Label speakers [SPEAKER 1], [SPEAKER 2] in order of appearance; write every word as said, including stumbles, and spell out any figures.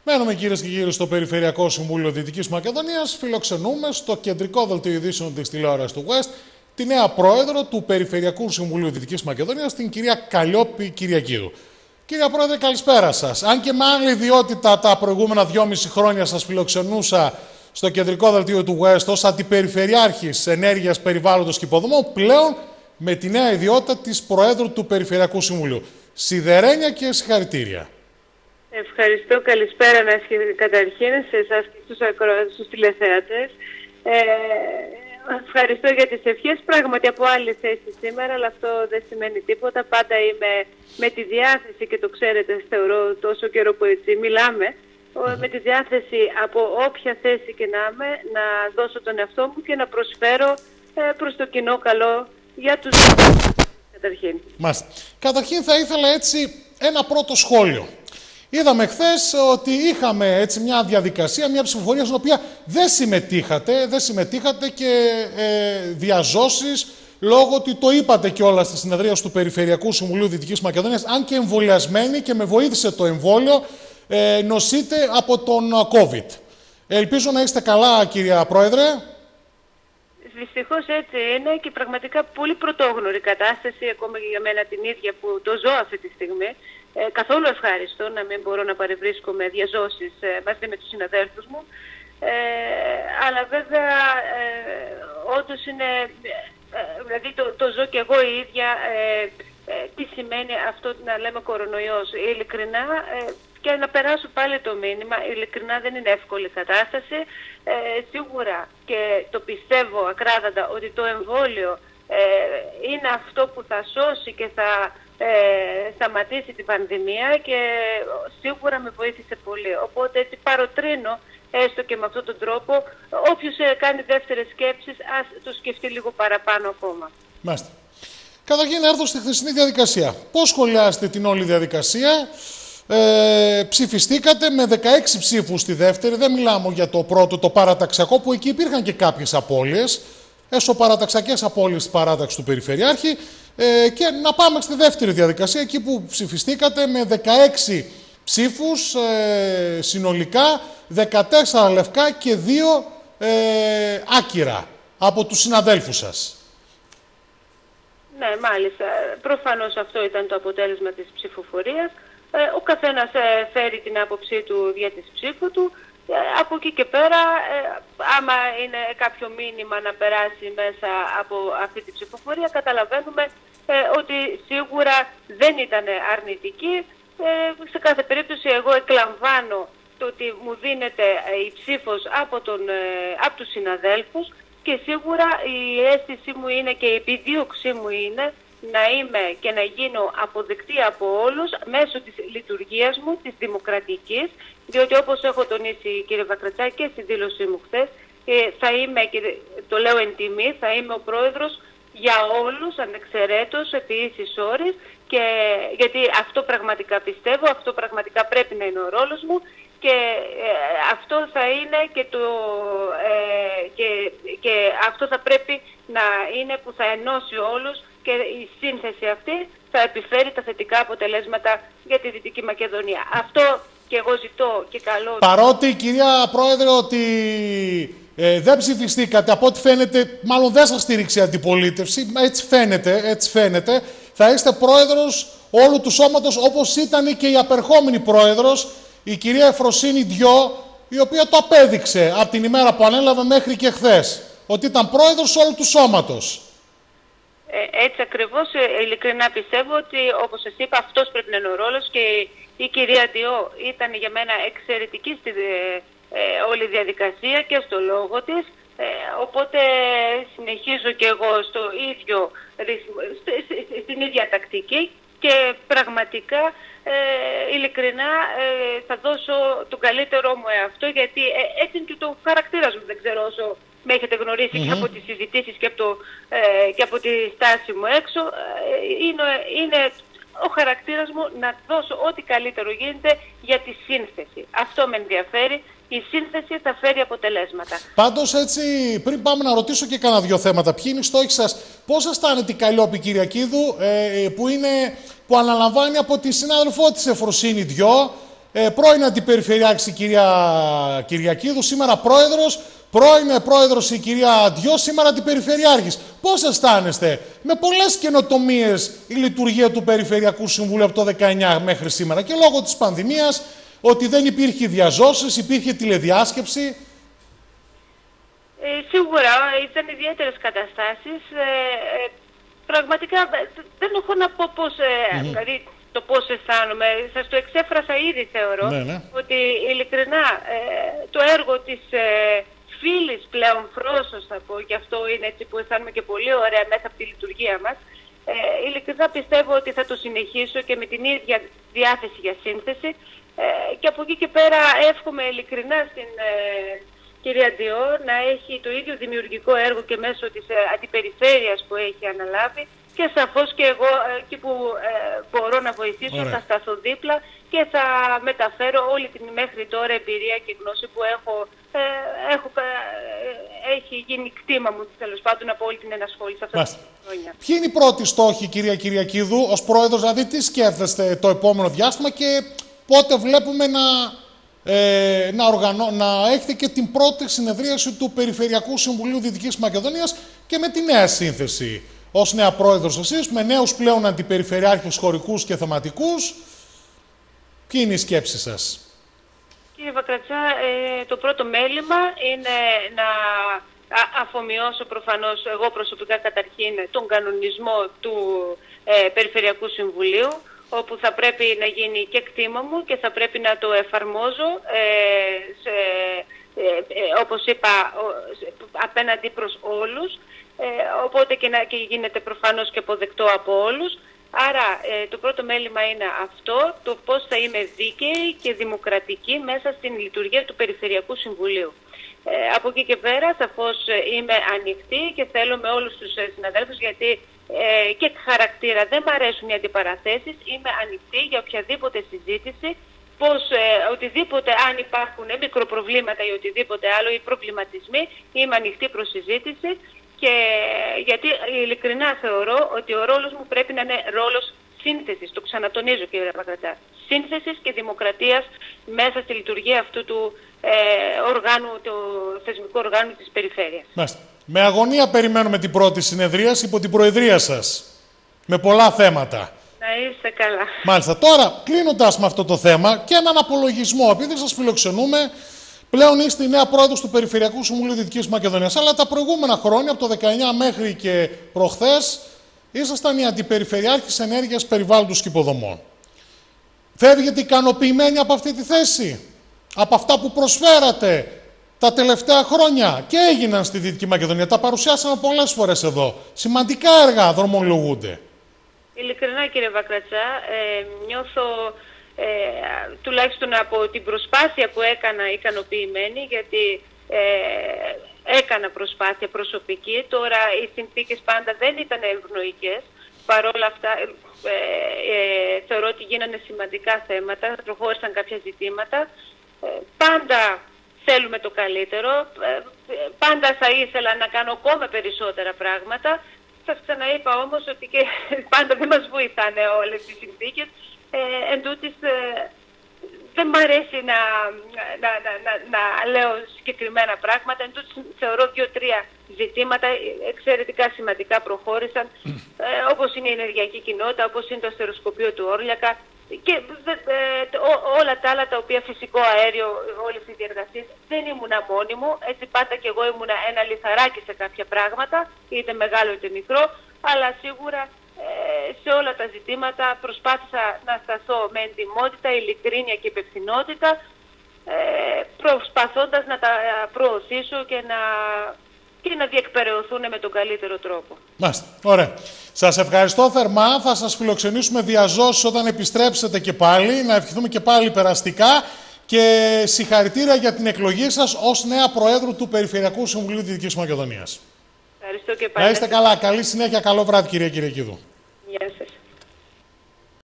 [SPEAKER 1] Μένουμε κυρίες και κύριοι στο Περιφερειακό Συμβούλιο Δυτικής Μακεδονίας. Φιλοξενούμε στο κεντρικό δελτίο ειδήσεων της τηλεόρασης του West τη νέα πρόεδρο του Περιφερειακού Συμβουλίου Δυτικής Μακεδονίας, την κυρία Καλλιόπη Κυριακίδου. Κυρία Πρόεδρε, καλησπέρα σας. Αν και με άλλη ιδιότητα τα προηγούμενα δυόμιση χρόνια σας φιλοξενούσα στο κεντρικό δελτίο του West ως Αντιπεριφερειάρχης Ενέργειας, Περιβάλλοντος και Υποδομών, πλέον με τη νέα ιδιότητα της Προέδρου του Περιφερειακού Συμβουλίου. Σιδερένια και συγχαρητήρια.
[SPEAKER 2] Ευχαριστώ. Καλησπέρα καταρχήν σε εσάς και στους, ακρο... στους τηλεθεατές. Ε, ευχαριστώ για τις ευχές. Πράγματι από άλλη θέση σήμερα, αλλά αυτό δεν σημαίνει τίποτα. Πάντα είμαι με τη διάθεση, και το ξέρετε, θεωρώ τόσο καιρό που έτσι μιλάμε, mm-hmm. με τη διάθεση από όποια θέση και να είμαι, να δώσω τον εαυτό μου και να προσφέρω ε, προς το κοινό καλό για τους καταρχήν.
[SPEAKER 1] Μάλιστα. Καταρχήν θα ήθελα έτσι ένα πρώτο σχόλιο. Είδαμε χθες ότι είχαμε έτσι μια διαδικασία, μια ψηφοφορία στην οποία δεν συμμετείχατε, δεν συμμετείχατε και ε, διαζώσεις, λόγω ότι το είπατε κιόλας στη συνεδρία του Περιφερειακού Συμβουλίου Δυτικής Μακεδονίας, αν και εμβολιασμένοι, και με βοήθησε το εμβόλιο, ε, νοσείτε από τον COVID. Ελπίζω να είστε καλά, κυρία Πρόεδρε.
[SPEAKER 2] Δυστυχώς έτσι είναι και πραγματικά πολύ πρωτόγνωρη κατάσταση, ακόμα και για μένα την ίδια που το ζω αυτή τη στιγμή. Ε, καθόλου ευχάριστο να μην μπορώ να παρευρίσκομαι διαζώσεις ε, μαζί με τους συναδέλφους μου. Ε, αλλά βέβαια ε, όντως είναι, ε, δηλαδή το, το ζω και εγώ η ίδια, ε, ε, τι σημαίνει αυτό να λέμε κορονοϊός. Ειλικρινά, ε, και να περάσω πάλι το μήνυμα, ειλικρινά δεν είναι εύκολη κατάσταση. Ε, σίγουρα, και το πιστεύω ακράδαντα, ότι το εμβόλιο ε, είναι αυτό που θα σώσει και θα ε, σταματήσει την πανδημία, και σίγουρα με βοήθησε πολύ. Οπότε έτσι παροτρύνω, έστω και με αυτόν τον τρόπο, όποιος ε, κάνει δεύτερες σκέψεις, ας το σκεφτεί λίγο παραπάνω ακόμα.
[SPEAKER 1] Μάλιστα. Καταρχήν να έρθω στη χθεσινή διαδικασία. Πώς σχολιάζετε την όλη διαδικασία? Ε, ψηφιστήκατε με δεκαέξι ψήφους στη δεύτερη, δεν μιλάμε για το πρώτο, το παραταξιακό, που εκεί υπήρχαν και κάποιες απώλειες, εσωπαραταξιακές απώλειες της παράταξης του Περιφερειάρχη, ε, και να πάμε στη δεύτερη διαδικασία, εκεί που ψηφιστήκατε με δεκαέξι ψήφους ε, συνολικά, δεκατέσσερα λευκά και δύο ε, άκυρα από τους συναδέλφους σας.
[SPEAKER 2] Ναι, μάλιστα. Προφανώς αυτό ήταν το αποτέλεσμα της ψηφοφορίας. Ο καθένας φέρει την άποψή του για τη ψήφο του. Από εκεί και πέρα, άμα είναι κάποιο μήνυμα να περάσει μέσα από αυτή τη ψηφοφορία, καταλαβαίνουμε ότι σίγουρα δεν ήταν αρνητική. Σε κάθε περίπτωση εγώ εκλαμβάνω το ότι μου δίνεται η ψήφος από, τον, από τους συναδέλφους, και σίγουρα η αίσθησή μου είναι και η επιδίωξή μου είναι να είμαι και να γίνω αποδεκτή από όλους μέσω της λειτουργίας μου, της δημοκρατικής, διότι όπως έχω τονίσει, κύριε Βακρατσάκη, και στη δήλωσή μου χθες, θα είμαι, και το λέω εν τιμή, θα είμαι ο πρόεδρος για όλους, ανεξαιρέτως, επί ίσης όρης, και γιατί αυτό πραγματικά πιστεύω, αυτό πραγματικά πρέπει να είναι ο ρόλος μου, και ε, αυτό θα είναι και, το, ε, και, και αυτό θα πρέπει να είναι που θα ενώσει όλους, και η σύνθεση αυτή θα επιφέρει τα θετικά αποτελέσματα για τη Δυτική Μακεδονία. Αυτό και εγώ ζητώ και καλό.
[SPEAKER 1] Παρότι, κυρία Πρόεδρε, ότι ε, δεν ψηφιστήκατε, από ό,τι φαίνεται, μάλλον δεν σας στήριξε η αντιπολίτευση, έτσι φαίνεται, έτσι φαίνεται, θα είστε πρόεδρος όλου του σώματος, όπως ήταν και η απερχόμενη πρόεδρος, η κυρία Εφροσύνη Διό, η οποία το απέδειξε από την ημέρα που ανέλαβε μέχρι και χθες, ότι ήταν πρόεδρος όλου του σώματος.
[SPEAKER 2] Ε, έτσι ακριβώς, ε, ειλικρινά πιστεύω ότι, όπως σας είπα, αυτός πρέπει να είναι ο ρόλος, και η κυρία Διό ήταν για μένα εξαιρετική στη ε, ε, όλη διαδικασία και στο λόγο της, ε, οπότε συνεχίζω και εγώ στο ίδιο, στην ίδια τακτική, και πραγματικά ε, ειλικρινά ε, θα δώσω τον καλύτερό μου εαυτό, γιατί ε, έτσι είναι και το χαρακτήρας μου, δεν ξέρω όσο με έχετε γνωρίσει mm-hmm. και από τις συζητήσεις και από, το, ε, και από τη στάση μου έξω, ε, είναι, είναι ο χαρακτήρας μου να δώσω ό,τι καλύτερο γίνεται για τη σύνθεση. Αυτό με ενδιαφέρει. Η σύνθεση θα φέρει αποτελέσματα.
[SPEAKER 1] Πάντως, έτσι, πριν πάμε να ρωτήσω και κάνα δύο θέματα, ποιοι είναι οι στόχοι σας, πώς αισθάνεται η Καλλιόπη Κυριακίδου, ε, που, είναι, που αναλαμβάνει από τη συνάδελφό της Εφροσύνη Διό, ε, πρώην Αντιπεριφερειάρχης η κυρία Κυριακίδου, σήμερα πρόεδρος, πρώην πρόεδρος η κυρία Αντιό, σήμερα Αντιπεριφερειάρχης. Πώς αισθάνεστε με πολλές καινοτομίες η λειτουργία του Περιφερειακού Συμβουλίου από το δεκαεννιά μέχρι σήμερα και λόγω της πανδημίας, ότι δεν υπήρχε διαζώσεις, υπήρχε τηλεδιάσκεψη?
[SPEAKER 2] Ε, σίγουρα ήταν ιδιαίτερες καταστάσεις. Ε, ε, πραγματικά δεν έχω να πω πώς, ε, mm-hmm. δηλαδή το πώς αισθάνομαι. Σας το εξέφρασα ήδη, θεωρώ,
[SPEAKER 1] ναι, ναι. ότι
[SPEAKER 2] ειλικρινά ε, το έργο της ε, φίλης πλέον Φρόσος, θα πω, και αυτό είναι έτσι που αισθάνομαι και πολύ ωραία μέσα από τη λειτουργία μας. Ε, ειλικρινά πιστεύω ότι θα το συνεχίσω και με την ίδια διάθεση για σύνθεση. Ε, και από εκεί και πέρα εύχομαι ειλικρινά στην ε, κυρία Αντιό να έχει το ίδιο δημιουργικό έργο και μέσω της ε, αντιπεριφέρειας που έχει αναλάβει, και σαφώς και εγώ ε, εκεί που ε, μπορώ να βοηθήσω Ωραία. θα σταθώ δίπλα και θα μεταφέρω όλη την μέχρι τώρα εμπειρία και γνώση που έχω, ε, έχω ε, έχει γίνει κτήμα μου, τέλος πάντων, από όλη την ενασχόληση αυτά τα χρόνια.
[SPEAKER 1] Ποιοι είναι οι πρώτοι στόχοι, κυρία Κυριακίδου, ως πρόεδρος, δηλαδή τι σκέφτεστε το επόμενο διάστημα και πότε βλέπουμε να, ε, να, οργανώ, να έχετε και την πρώτη συνεδρίαση του Περιφερειακού Συμβουλίου Δυτικής Μακεδονίας και με τη νέα σύνθεση ως νέα πρόεδρος εσείς, με νέους πλέον αντιπεριφερειάρχες χωρικούς και θεματικούς? Ποιοι είναι οι σκέψεις σας?
[SPEAKER 2] Κύριε Βακρατσά, ε, το πρώτο μέλημα είναι να αφομοιώσω προφανώς εγώ προσωπικά καταρχήν τον κανονισμό του ε, Περιφερειακού Συμβουλίου, όπου θα πρέπει να γίνει και κτήμα μου και θα πρέπει να το εφαρμόζω, ε, σε, ε, ε, όπως είπα, σε, απέναντι προς όλους, ε, οπότε και, να, και γίνεται προφανώς και αποδεκτό από όλους. Άρα ε, το πρώτο μέλημα είναι αυτό, το πώς θα είμαι δίκαιη και δημοκρατική μέσα στην λειτουργία του Περιφερειακού Συμβουλίου. Ε, από εκεί και πέρα σαφώς είμαι ανοιχτή και θέλω με όλους τους συναδέλφους, γιατί ε, και χαρακτήρα δεν μ' αρέσουν οι αντιπαραθέσεις, είμαι ανοιχτή για οποιαδήποτε συζήτηση, πως ε, οτιδήποτε, αν υπάρχουν ε, μικροπροβλήματα ή οτιδήποτε άλλο ή προβληματισμοί, είμαι ανοιχτή προς συζήτηση. Και γιατί ειλικρινά θεωρώ ότι ο ρόλος μου πρέπει να είναι ρόλος σύνθεσης, το ξανατονίζω κύριε Πακρατά, σύνθεσης και δημοκρατίας μέσα στη λειτουργία αυτού του ε, οργάνου, του θεσμικού οργάνου της περιφέρειας.
[SPEAKER 1] Μάλιστα. Με αγωνία περιμένουμε την πρώτη συνεδρίαση υπό την προεδρία σας, με πολλά θέματα.
[SPEAKER 2] Να είστε καλά.
[SPEAKER 1] Μάλιστα. Τώρα, κλείνοντας με αυτό το θέμα και έναν απολογισμό, επειδή σας φιλοξενούμε, πλέον είστε η νέα πρόεδρος του Περιφερειακού Συμβουλίου Δυτικής Μακεδονίας, αλλά τα προηγούμενα χρόνια, από το δεκαεννιά μέχρι και προχθές, ήσασταν οι αντιπεριφερειάρχης ενέργειας, περιβάλλοντος και υποδομών. Φεύγετε ικανοποιημένοι από αυτή τη θέση, από αυτά που προσφέρατε τα τελευταία χρόνια και έγιναν στη Δυτική Μακεδονία? Τα παρουσιάσαμε πολλές φορές εδώ. Σημαντικά έργα δρομολογούνται.
[SPEAKER 2] Ειλικρινά κύριε Βακρατσά, ε, νιώθω Ε, τουλάχιστον από την προσπάθεια που έκανα ικανοποιημένη, γιατί ε, έκανα προσπάθεια προσωπική. Τώρα οι συνθήκες πάντα δεν ήταν ευνοϊκές. Παρ' όλα αυτά ε, ε, θεωρώ ότι γίνανε σημαντικά θέματα, προχώρησαν κάποια ζητήματα. Ε, πάντα θέλουμε το καλύτερο, ε, πάντα θα ήθελα να κάνω ακόμα περισσότερα πράγματα. Σας ξαναείπα όμως ότι και πάντα δεν μας βοηθάνε όλες οι συνθήκες. Ε, εν τούτης, ε, δεν μ' αρέσει να, να, να, να, να λέω συγκεκριμένα πράγματα. Εν τούτης, θεωρώ δύο-τρία ζητήματα εξαιρετικά σημαντικά προχώρησαν, ε, όπως είναι η ενεργειακή κοινότητα, όπως είναι το αστεροσκοπείο του Όρλιακα και ε, ό, όλα τα άλλα, τα οποία φυσικό αέριο, όλες οι διεργασίες. Δεν ήμουνα μόνη μου, έτσι πάντα και εγώ ήμουνα ένα λιθαράκι σε κάποια πράγματα, είτε μεγάλο είτε μικρό, αλλά σίγουρα σε όλα τα ζητήματα προσπάθησα να σταθώ με εντιμότητα, ειλικρίνεια και υπευθυνότητα, προσπαθώντας να τα προωθήσω και να, και να διεκπεραιωθούν με τον καλύτερο τρόπο.
[SPEAKER 1] Μάλιστα. Ωραία. Σας ευχαριστώ θερμά. Θα σας φιλοξενήσουμε διαζώσεις όταν επιστρέψετε και πάλι. Να ευχηθούμε και πάλι περαστικά. Και συγχαρητήρια για την εκλογή σας ως νέα Προέδρου του Περιφερειακού Συμβουλίου Δυτικής Μακεδονίας.
[SPEAKER 2] Ευχαριστώ και πάλι.
[SPEAKER 1] Να είστε καλά. Καλή συνέχεια. Καλό βράδυ, κυρία Κυριακίδου.